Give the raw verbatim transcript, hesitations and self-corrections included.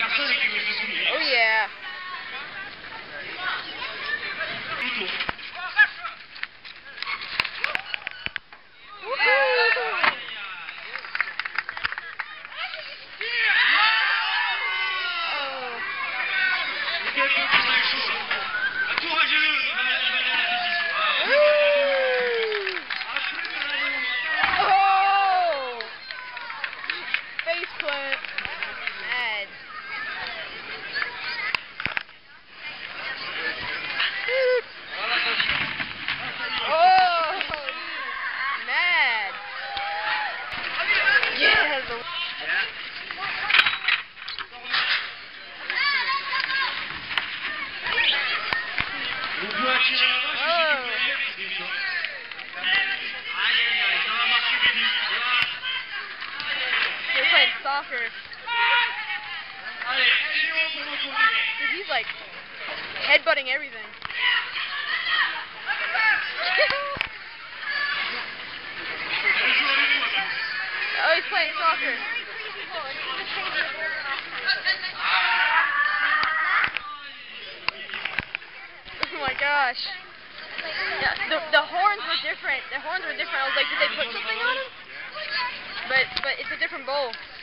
Oh yeah. Soccer. He's like headbutting everything. Oh, he's playing soccer. Oh my gosh. Yeah, the, the horns were different. The horns were different. I was like, did they put something on them? But but it's a different bowl.